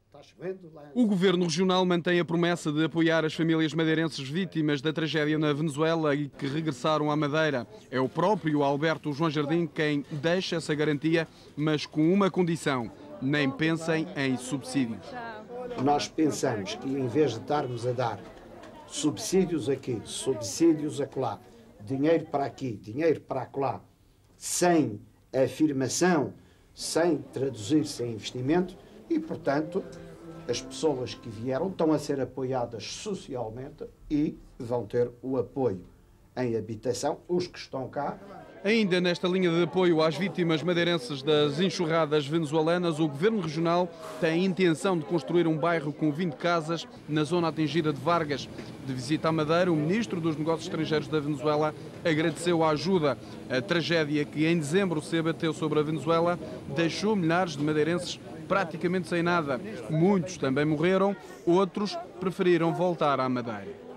O Governo Regional mantém a promessa de apoiar as famílias madeirenses vítimas da tragédia na Venezuela e que regressaram à Madeira. É o próprio Alberto João Jardim quem deixa essa garantia, mas com uma condição: nem pensem em subsídios. Nós pensamos que, em vez de estarmos a dar subsídios aqui, subsídios acolá, dinheiro para aqui, dinheiro para acolá, sem afirmação, sem traduzir-se em investimento, e, portanto, as pessoas que vieram estão a ser apoiadas socialmente e vão ter o apoio em habitação, os que estão cá. Ainda nesta linha de apoio às vítimas madeirenses das enxurradas venezuelanas, o Governo Regional tem a intenção de construir um bairro com 20 casas na zona atingida de Vargas. De visita à Madeira, o Ministro dos Negócios Estrangeiros da Venezuela agradeceu a ajuda. A tragédia que em dezembro se abateu sobre a Venezuela deixou milhares de madeirenses praticamente sem nada. Muitos também morreram, outros preferiram voltar à Madeira.